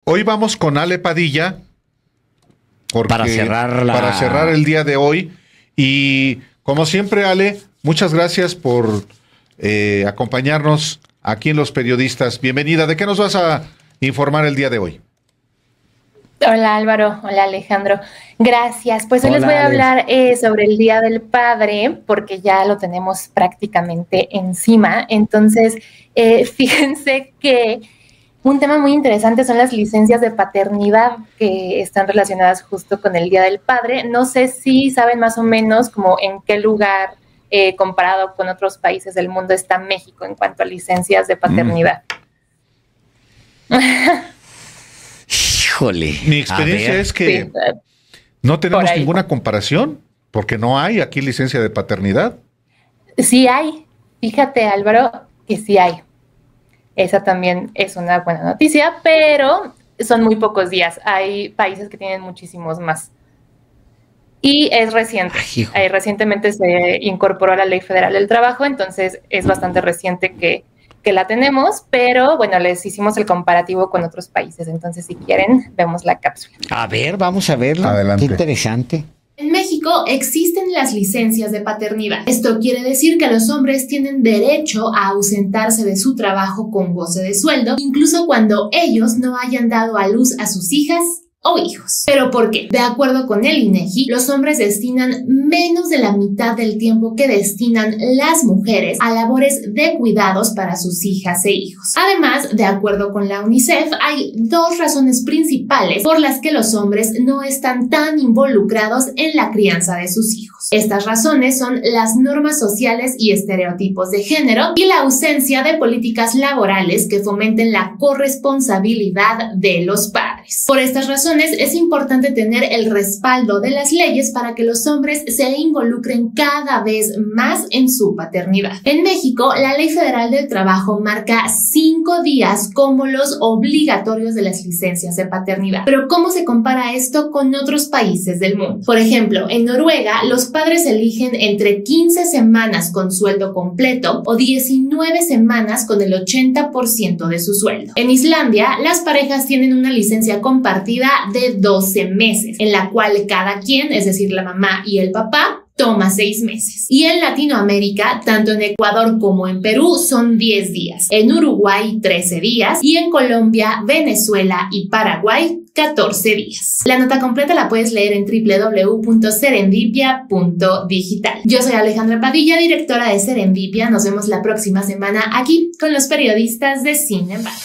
Hoy vamos con Ale Padilla para cerrar el día de hoy. Y como siempre, Ale, muchas gracias por acompañarnos aquí en Los Periodistas. Bienvenida. ¿De qué nos vas a informar el día de hoy? Hola Álvaro, hola Alejandro, gracias. Pues hoy les voy a hablar sobre el Día del Padre, porque ya lo tenemos prácticamente encima. Entonces, fíjense que un tema muy interesante son las licencias de paternidad que están relacionadas justo con el Día del Padre. No sé si saben más o menos como en qué lugar, comparado con otros países del mundo, está México en cuanto a licencias de paternidad. Híjole. Mi experiencia es que no tenemos ninguna comparación, porque no hay aquí licencia de paternidad. Sí hay. Fíjate, Álvaro, que sí hay. Esa también es una buena noticia, pero son muy pocos días. Hay países que tienen muchísimos más. Y es reciente. Recientemente se incorporó a la Ley Federal del Trabajo, entonces es bastante reciente que la tenemos, pero bueno, les hicimos el comparativo con otros países. Entonces, si quieren, vemos la cápsula. A ver, vamos a verlo. Adelante. Qué interesante. En México existen las licencias de paternidad. Esto quiere decir que los hombres tienen derecho a ausentarse de su trabajo con goce de sueldo, incluso cuando ellos no hayan dado a luz a sus hijas o hijos. ¿Pero por qué? De acuerdo con el INEGI, los hombres destinan menos de la mitad del tiempo que destinan las mujeres a labores de cuidados para sus hijas e hijos. Además, de acuerdo con la UNICEF, hay dos razones principales por las que los hombres no están tan involucrados en la crianza de sus hijos. Estas razones son las normas sociales y estereotipos de género y la ausencia de políticas laborales que fomenten la corresponsabilidad de los padres. Por estas razones, es importante tener el respaldo de las leyes para que los hombres se involucren cada vez más en su paternidad. En México, la Ley Federal del Trabajo marca 5 días como los obligatorios de las licencias de paternidad. Pero ¿cómo se compara esto con otros países del mundo? Por ejemplo, en Noruega, los padres eligen entre 15 semanas con sueldo completo o 19 semanas con el 80% de su sueldo. En Islandia, las parejas tienen una licencia compartida de 12 meses, en la cual cada quien, es decir, la mamá y el papá, toma 6 meses. Y en Latinoamérica, tanto en Ecuador como en Perú, son 10 días. En Uruguay, 13 días. Y en Colombia, Venezuela y Paraguay, 14 días. La nota completa la puedes leer en www.serendipia.digital. Yo soy Alejandra Padilla, directora de Serendipia. Nos vemos la próxima semana aquí con los periodistas de Sin Embargo.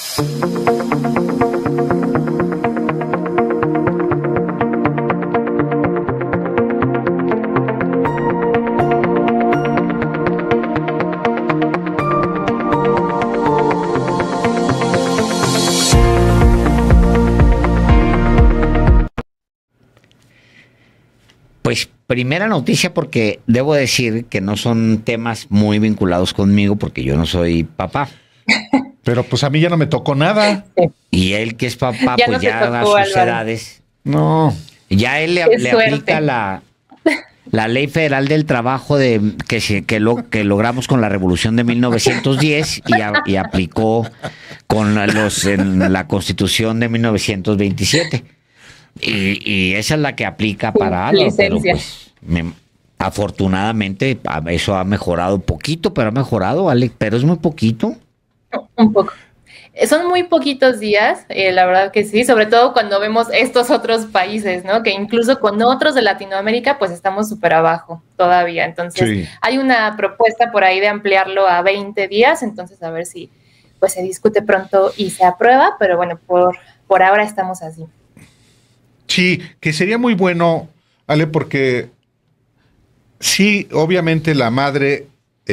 Pues primera noticia, porque debo decir que no son temas muy vinculados conmigo porque yo no soy papá. Pero pues a mí ya no me tocó nada. Y él que es papá, Ya pues no te ya tocó, a sus Álvaro. edades. No. Ya él le aplica la Ley Federal del Trabajo que logramos con la Revolución de 1910 y aplicó en la Constitución de 1927. Y esa es la que aplica para Álvaro, pero pues afortunadamente eso ha mejorado poquito, pero ha mejorado, Ale, pero es muy poquito. Un poco. Son muy poquitos días, la verdad que sí, sobre todo cuando vemos estos otros países, ¿no? Que incluso con otros de Latinoamérica, pues estamos súper abajo todavía. Entonces, sí, hay una propuesta por ahí de ampliarlo a 20 días, entonces a ver si pues se discute pronto y se aprueba, pero bueno, por ahora estamos así. Sí, que sería muy bueno, Ale, porque sí, obviamente la madre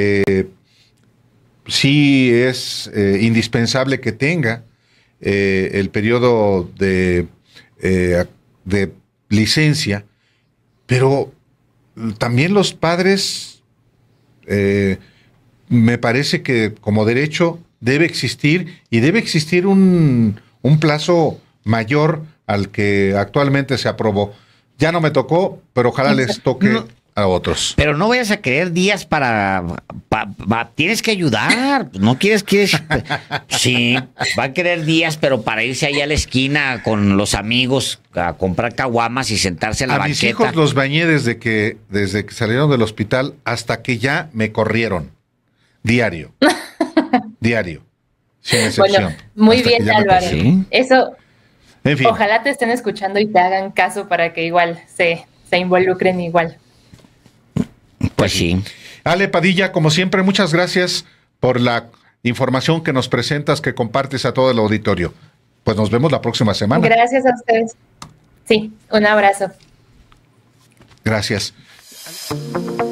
sí es indispensable que tenga el periodo de licencia, pero también los padres, me parece que como derecho debe existir, y debe existir un plazo mayor al que actualmente se aprobó. Ya no me tocó, pero ojalá les toque a otros. Pero no vayas a querer días tienes que ayudar. No quieres. Sí, va a querer días, pero para irse ahí a la esquina con los amigos a comprar caguamas y sentarse en la banqueta. A mis hijos los bañé desde que salieron del hospital hasta que ya me corrieron. Diario. Diario. Sin excepción. Bueno, muy bien, Álvaro. ¿Sí? Eso, en fin. Ojalá te estén escuchando y te hagan caso para que igual se involucren igual. Pues sí. Ale Padilla, como siempre, muchas gracias por la información que nos presentas, que compartes a todo el auditorio. Pues nos vemos la próxima semana. Gracias a ustedes. Sí, un abrazo. Gracias.